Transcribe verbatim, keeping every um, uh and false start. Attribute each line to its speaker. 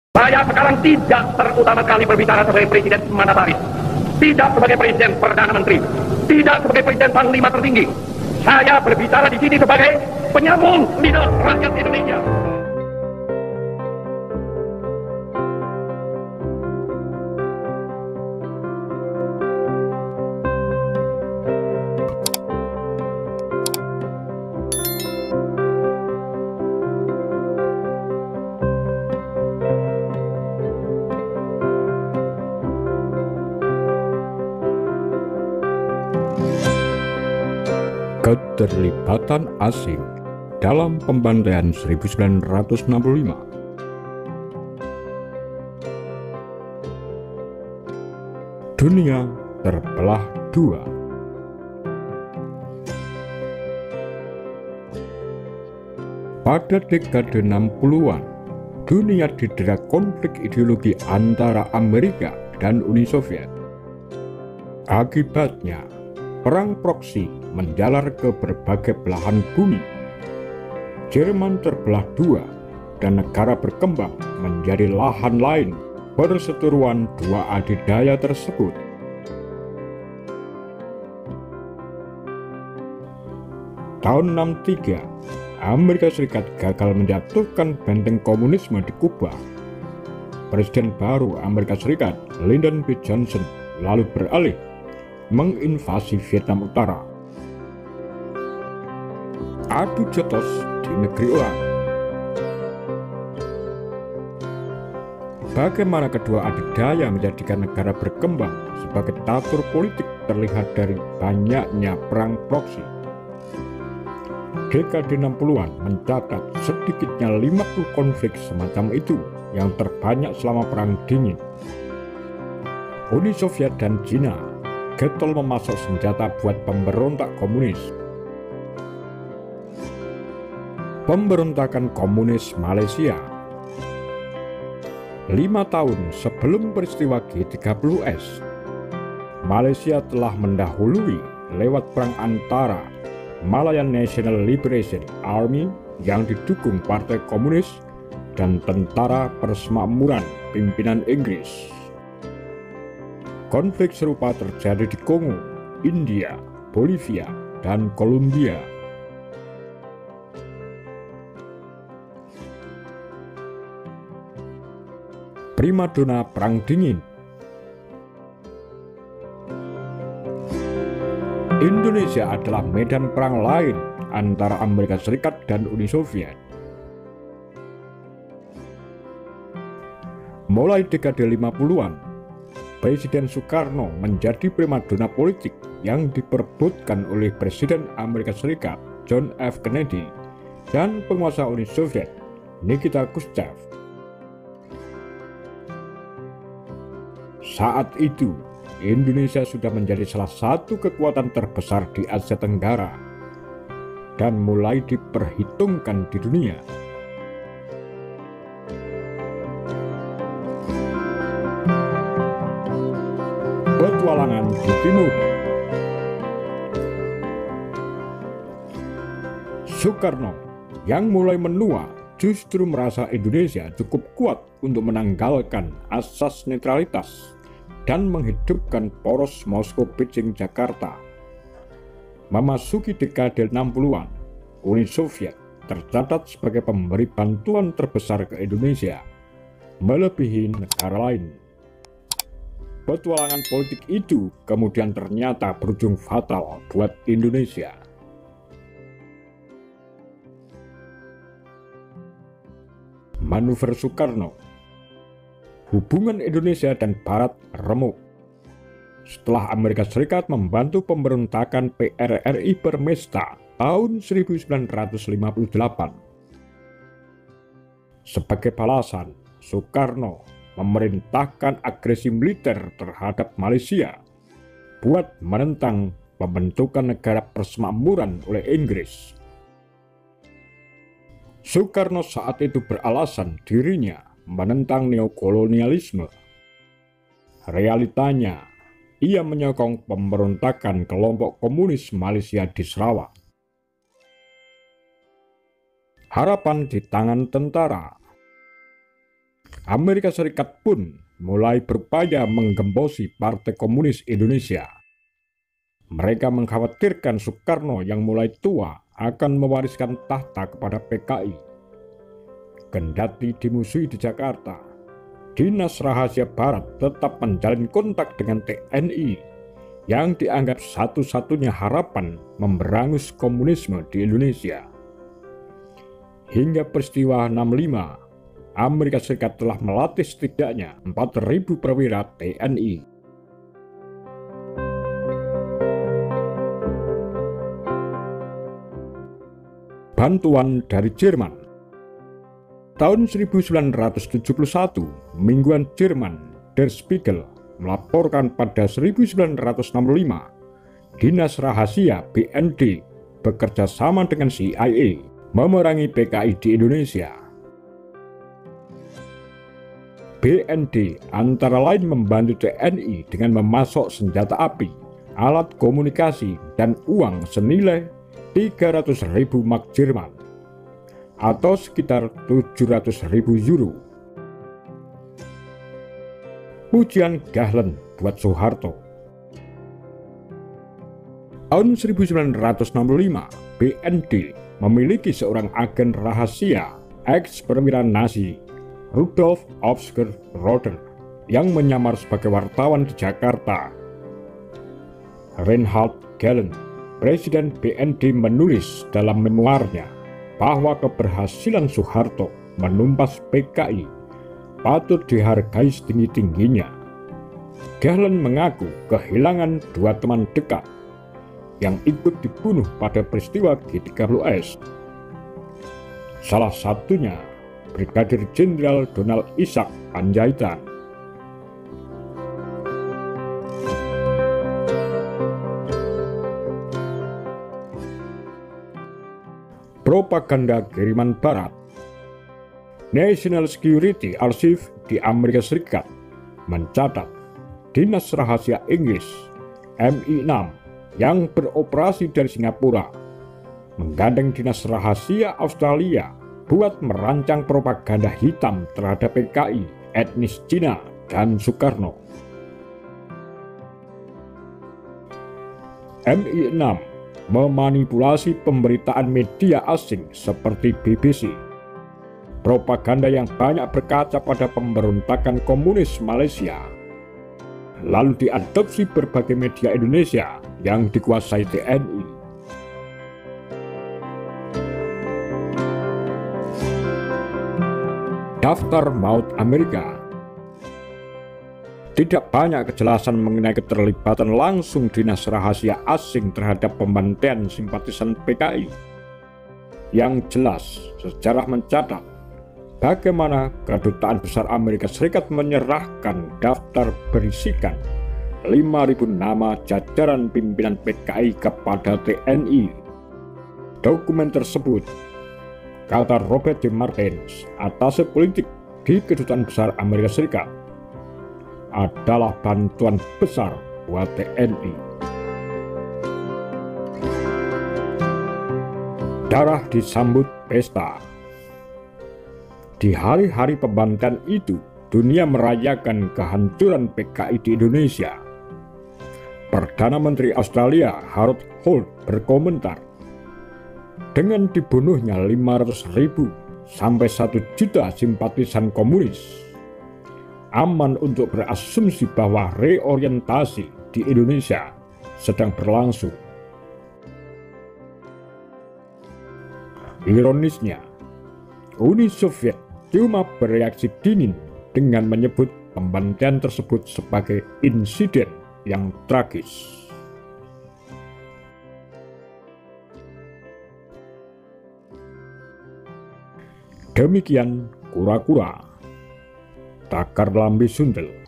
Speaker 1: Saya sekarang tidak terutama kali berbicara sebagai presiden mandataris, tidak sebagai presiden perdana menteri, tidak sebagai presiden panglima tertinggi. Saya berbicara di sini sebagai penyambung lidah rakyat Indonesia.
Speaker 2: Keterlibatan asing dalam pembantaian seribu sembilan ratus enam puluh lima. Dunia terbelah dua. Pada dekade enam puluhan, dunia didera konflik ideologi antara Amerika dan Uni Soviet. Akibatnya, perang proksi menjalar ke berbagai belahan bumi. Jerman terbelah dua dan negara berkembang menjadi lahan lain perseteruan dua adidaya tersebut. Tahun enam puluh tiga, Amerika Serikat gagal menjatuhkan benteng komunisme di Kuba. Presiden baru Amerika Serikat, Lyndon B. Johnson, lalu beralih menginvasi Vietnam Utara. Adu jotos di negeri orang. Bagaimana kedua adidaya menjadikan negara berkembang sebagai tatur politik terlihat dari banyaknya perang proksi. Dekade enam puluhan mencatat sedikitnya lima puluh konflik semacam itu yang terbanyak selama Perang Dingin. Uni Soviet dan Cina getol memasok senjata buat pemberontak komunis. Pemberontakan komunis Malaysia. Lima tahun sebelum peristiwa G tiga puluh S, Malaysia telah mendahului lewat perang antara Malayan National Liberation Army yang didukung Partai Komunis dan Tentara Persemakmuran pimpinan Inggris. Konflik serupa terjadi di Kongo, India, Bolivia, dan Kolombia. Primadona Perang Dingin. Indonesia adalah medan perang lain antara Amerika Serikat dan Uni Soviet. Mulai dekade lima puluhan, Presiden Soekarno menjadi primadona politik yang diperebutkan oleh Presiden Amerika Serikat John F. Kennedy dan penguasa Uni Soviet Nikita Khrushchev. Saat itu, Indonesia sudah menjadi salah satu kekuatan terbesar di Asia Tenggara dan mulai diperhitungkan di dunia. Petualangan di Timur. Soekarno yang mulai menua justru merasa Indonesia cukup kuat untuk menanggalkan asas netralitas dan menghidupkan poros Moskow, Beijing, Jakarta. Memasuki dekade enam puluhan, Uni Soviet tercatat sebagai pemberi bantuan terbesar ke Indonesia, melebihi negara lain. Petualangan politik itu kemudian ternyata berujung fatal buat Indonesia. Manuver Soekarno. Hubungan Indonesia dan Barat remuk setelah Amerika Serikat membantu pemberontakan P R R I Permesta tahun seribu sembilan ratus lima puluh delapan. Sebagai balasan, Soekarno memerintahkan agresi militer terhadap Malaysia buat menentang pembentukan negara persemakmuran oleh Inggris. Soekarno saat itu beralasan dirinya menentang neokolonialisme. Realitanya, ia menyokong pemberontakan kelompok komunis Malaysia di Sarawak. Harapan di tangan tentara. Amerika Serikat pun mulai berupaya menggembosi Partai Komunis Indonesia. Mereka mengkhawatirkan Soekarno yang mulai tua akan mewariskan tahta kepada P K I. Kendati dimusuhi di Jakarta, Dinas Rahasia Barat tetap menjalin kontak dengan T N I yang dianggap satu-satunya harapan memberangus komunisme di Indonesia. Hingga peristiwa enam puluh lima, Amerika Serikat telah melatih setidaknya empat ribu perwira T N I. Bantuan dari Jerman. Tahun seribu sembilan ratus tujuh puluh satu, mingguan Jerman Der Spiegel melaporkan pada seribu sembilan ratus enam puluh lima, Dinas Rahasia B N D bekerja sama dengan C I A memerangi P K I di Indonesia. B N D antara lain membantu T N I dengan memasok senjata api, alat komunikasi, dan uang senilai tiga ratus ribu mark Jerman atau sekitar tujuh ratus ribu euro. Pujian Gahlen buat Soeharto. Tahun seribu sembilan ratus enam puluh lima, B N D memiliki seorang agen rahasia ex perwira Nazi, Rudolf Obsker Roder, yang menyamar sebagai wartawan di Jakarta. Reinhard Gehlen, Presiden B N D, menulis dalam memoarnya bahwa keberhasilan Soeharto menumpas P K I patut dihargai setinggi-tingginya. Gehlen mengaku kehilangan dua teman dekat yang ikut dibunuh pada peristiwa G tiga puluh S. Salah satunya Brigadir Jenderal Donald Isaac Panjaitan. Propaganda kiriman Barat. National Security Archive di Amerika Serikat mencatat Dinas Rahasia Inggris M I enam yang beroperasi dari Singapura menggandeng Dinas Rahasia Australia buat merancang propaganda hitam terhadap P K I, etnis Cina, dan Soekarno. M I enam memanipulasi pemberitaan media asing seperti B B C. Propaganda yang banyak berkaca pada pemberontakan komunis Malaysia, lalu diadopsi berbagai media Indonesia yang dikuasai T N I. Daftar maut Amerika. Tidak banyak kejelasan mengenai keterlibatan langsung dinas rahasia asing terhadap pembantaian simpatisan P K I. Yang jelas, sejarah mencatat bagaimana Kedutaan Besar Amerika Serikat menyerahkan daftar berisikan lima ribu nama jajaran pimpinan P K I kepada T N I. Dokumen tersebut, kata Robert D. Martins, atase politik di Kedutaan Besar Amerika Serikat, adalah bantuan besar buat T N I. Darah disambut pesta. Di hari-hari pembantaian itu, dunia merayakan kehancuran P K I di Indonesia. Perdana Menteri Australia Harold Holt berkomentar, dengan dibunuhnya lima ratus ribu sampai satu juta simpatisan komunis, aman untuk berasumsi bahwa reorientasi di Indonesia sedang berlangsung. Ironisnya, Uni Soviet cuma bereaksi dingin dengan menyebut pembantaian tersebut sebagai insiden yang tragis. Demikian kura-kura takar lambe sundel.